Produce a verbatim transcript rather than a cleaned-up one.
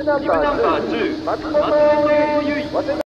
ビブナンバーに松本優衣